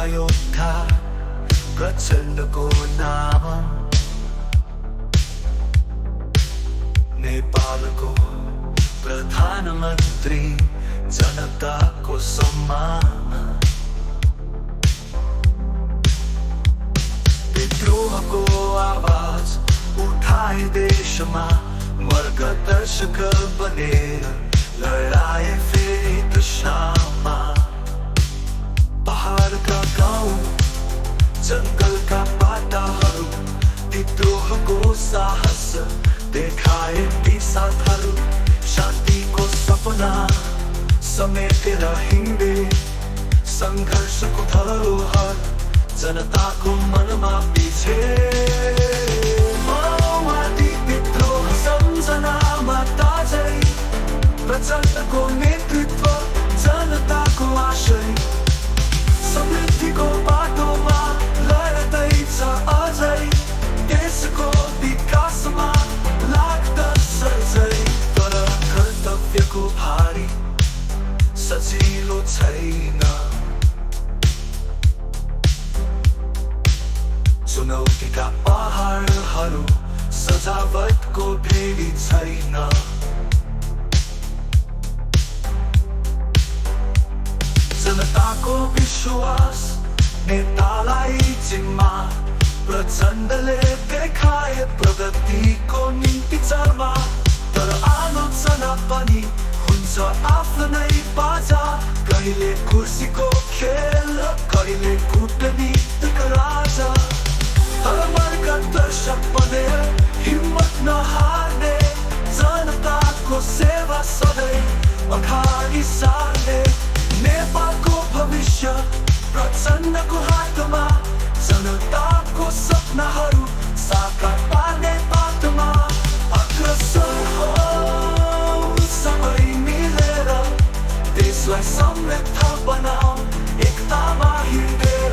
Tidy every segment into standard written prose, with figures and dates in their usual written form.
योद्धा प्रचण्डको नाम नेपालको प्रधानमन्त्री जनताको सम्मान विद्रोहको आवाज उठाए देशमा मार्गदर्शक बनेर लडाए फेरि तृष्णामा पहाडका गाउँ जङ्गलका बाटाहरू विद्रोहको साहस देखाए ती साथहरू शान्तिको सपना समेटेर हिँडे सङ्घर्षको धरोहर जनताको मनमा पिछे माओवादी विद्रोह सम्झनामा ताजै प्रचण्डको नेतृत्व जनताको आशय समृद्धिको बाटोमा लड्दैछ अझै देशको विकासमा लाग्दछ सर्जै तर कर्तव्यको भारी सजिलो छैन चुनौतीका पहाडहरू सजावटको भेडी छैन जनताको विश्वास नेतालाई जिम्मा प्रचण्डले देखाए प्रगतिको निम्ति चर्मा तर आलोचना पनि हुन्छ आफ्नो नै बाजा कहिले कुर्सीको खेल कहिले कूटनीतिक राजा तर मार्गदर्शक बनेर हिम्मत नहार्ने जनताको सेवा सधैँ अगाडि सार्ने नेपालको भविष्य प्रचण्डको हातमा जनताको सपनाहरू साकार पार्ने बाटोमा अग्रसर हौ सबै मिलेर देशलाई समृद्ध बनाऊ एकतामा हिँडेर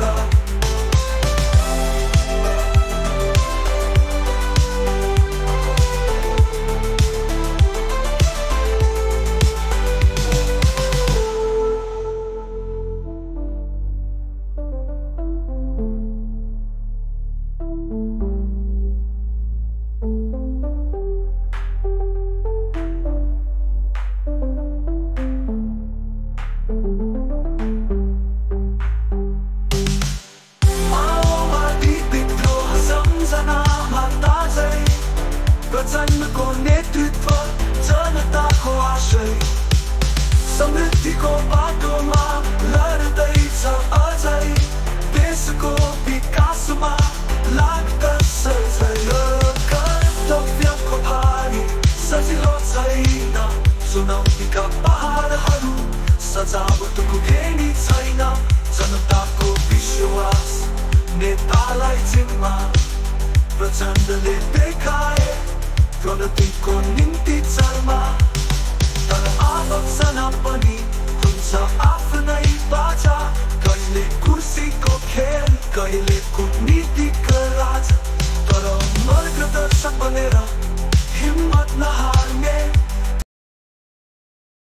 प्रचण्डको नेतृत्व जनताको आशय समृद्धिको बाटोमा लड्दैछ अझै देशको विकासमा लाग्दछ सर्जै कर्तव्यको भारी सजिलो छैन चुनौतीका पहाडहरू सजावटको भेडी छैन जनताको विश्वास नेतालाई जिम्मा प्रचण्डले देखाए प्रगतिको निम्ति चर्मा